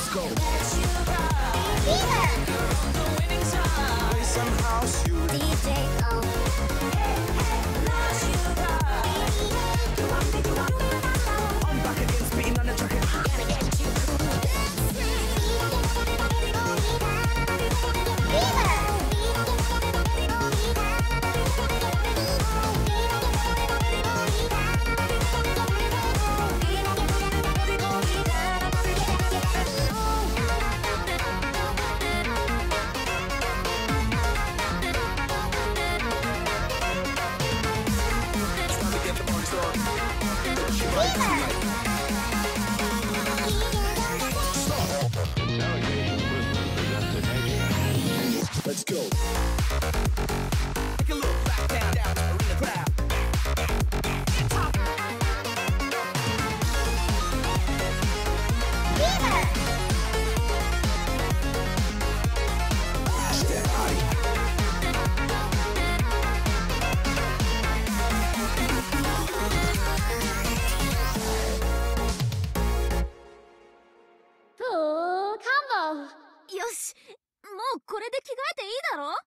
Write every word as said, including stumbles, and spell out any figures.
go. Fever. Play some house, you. D J O. I'm back again, spitting on the track. Gonna get you cool. Fever. Time to get the party started. Don't you mind tonight? Let's go. Take a look back down, down, arena crowd. Fever. Step high. Oh, come on. よし、もうこれで着替えていいだろ